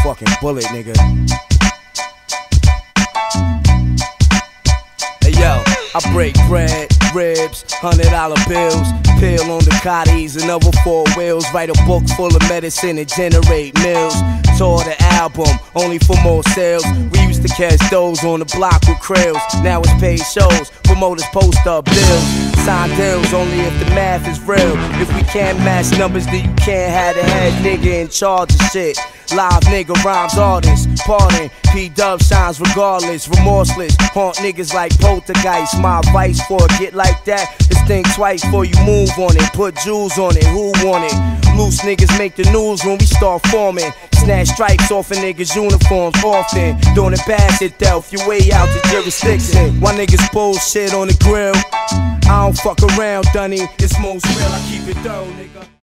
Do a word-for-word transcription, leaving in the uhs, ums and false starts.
fucking bullet, nigga. Hey yo, I break bread, ribs, hundred dollar bills, pill on the Cotties and other four wheels. Write a book full of medicine and generate mills. Tour the album, only for more sales. We used to catch those on the block with krills. Now it's paid shows, promoters post up bills. Sign deals only if the math is real. If we can't match numbers, then you can't have the head nigga in charge of shit. Live nigga rhymes artists, pardon. P-Dub shines regardless, remorseless. Haunt niggas like poltergeist. My advice for a get like that is think twice before you move on it. Put jewels on it, who want it? Loose niggas make the news when we start forming. Snatch stripes off a niggas' uniforms often. Doing it bad at Delph, your way out the jurisdiction. Why niggas bullshit on the grill? I don't fuck around, Dunny. It's most real, I keep it thorough, nigga.